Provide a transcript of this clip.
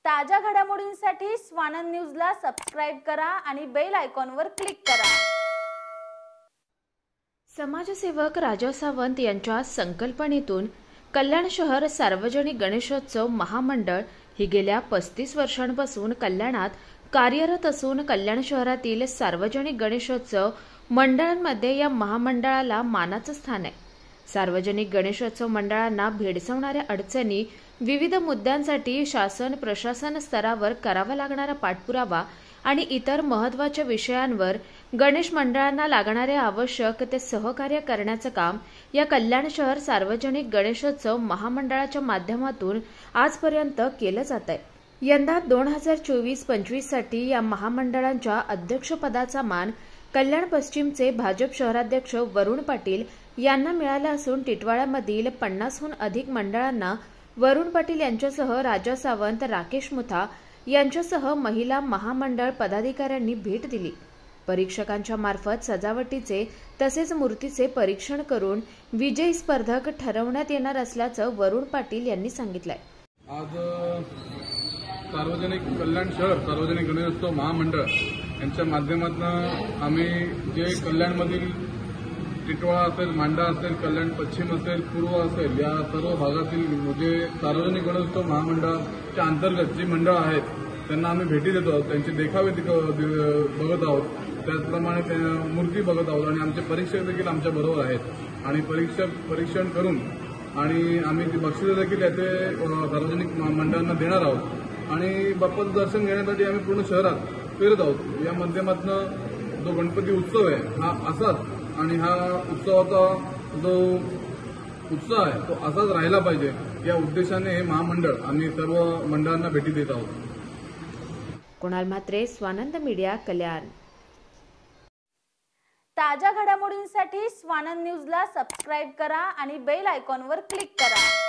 ताज्या घडामोडींसाठी स्वानंद न्यूजला सबस्क्राइब करा आणि बेल आयकॉनवर क्लिक करा। समाजसेवक राजा सावंत यांच्या संकल्पनेतून कल्याण शहर सार्वजनिक गणेशोत्सव महामंडळ ही गेल्या 35 वर्षांपासून कल्याणात कार्यरत असून कल्याण शहरातील सार्वजनिक गणेशोत्सव मंडळांमध्ये या महामंडळाला मानाचं स्थान आहे। सार्वजनिक गणेशोत्सव मंडळांना भेडसावणाऱ्या अडचणी, विविध मुद्द्यांसाठी शासन प्रशासन स्तरावर करावा लागणारा पाठपुरावा आणि इतर महत्त्वाच्या विषयांवर गणेश मंडळांना लागणारे आवश्यक ते सहकार्य करण्याचं काम या कल्याण शहर सार्वजनिक गणेशोत्सव महामंडळाच्या माध्यमातून आजपर्यंत केलं जात आहे। यंदा 2024-25 साठी या महामंडळांच्या अध्यक्षपदाचा मान कल्याण पश्चिमचे भाजप शहराध्यक्ष वरुण पाटील यांना मिळाला असून टिटवाळ्यामधील 50हून अधिक मंडळांना वरुण पाटील यांच्यासह राजा सावंत, राकेश मुथा यांच्यासह महिला महामंडळ पदाधिकाऱ्यांनी भेट दिली। परीक्षकांच्या मार्फत सजावटीचे तसेच मूर्तीचे परीक्षण करून विजयी स्पर्धक ठरवण्यात येणार असल्याचं वरुण पाटील यांनी सांगितलंय। आज सार्वजनिक कल्याण शहर सार्वजनिक गणेशोत्सव महामंडळ यांच्या माध्यमातून आम्ही जे कल्याणमधील टिटवाळा असेल, मांडा असेल, कल्याण पश्चिम असेल, पूर्व असेल, या सर्व भागातील जे सार्वजनिक गणेशोत्सव महामंडळाच्या अंतर्गत जी मंडळ आहेत त्यांना आम्ही भेटी देतो आहोत, त्यांचे देखावे बघत आहोत, त्याचप्रमाणे मूर्ती बघत आहोत आणि आमचे परीक्षक देखील आमच्या बरोबर आहेत आणि परीक्षण करून आणि आम्ही बक्षिसे देखील याचे सार्वजनिक मंडळांना देणार आहोत आणि बाप्पाचं दर्शन घेण्यासाठी आम्ही पूर्ण शहरात फिरत आहोत। या माध्यमातून जो गणपती उत्सव आहे हा असाच आणि हा उत्सवाचा जो उत्साह आहे तो असाच राहिला पाहिजे या उद्देशाने हे महामंडळ आम्ही सर्व मंडळांना भेटी देत आहोत। कुणाल म्हात्रे, स्वानंद मीडिया, कल्याण। ताज्या घडामोडींसाठी स्वानंद न्यूजला सबस्क्राइब करा आणि बेल आयकॉनवर क्लिक करा।